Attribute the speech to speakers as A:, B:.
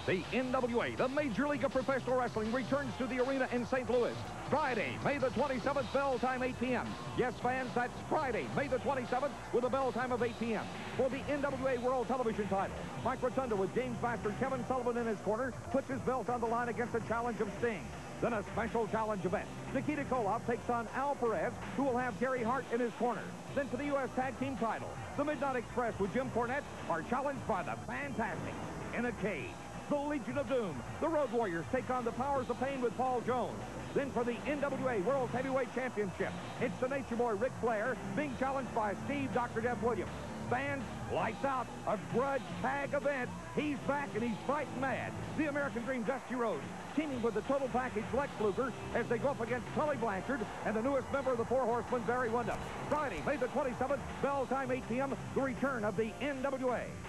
A: The NWA, the Major League of Professional Wrestling, returns to the arena in St. Louis. Friday, May the 27th, bell time 8 p.m. Yes, fans, that's Friday, May the 27th, with a bell time of 8 p.m. For the NWA World Television title, Mike Rotunda with James Master Kevin Sullivan in his corner puts his belt on the line against the challenge of Sting. Then a special challenge event. Nikita Koloff takes on Al Perez, who will have Gary Hart in his corner. Then for the U.S. Tag Team title, the Midnight Express with Jim Cornette are challenged by the Fantastic in a cage. The Legion of Doom, the Road Warriors, take on the Powers of Pain with Paul Jones. Then for the NWA World Heavyweight Championship, it's the Nature Boy Ric Flair being challenged by Steve Dr. Death Williams. Fans, lights out, a grudge tag event. He's back and he's fighting mad. The American Dream Dusty Rhodes teaming with the Total Package Lex Luger as they go up against Tully Blanchard and the newest member of the Four Horsemen, Barry Windham. Friday, May the 27th, bell time 8 p.m., the return of the NWA.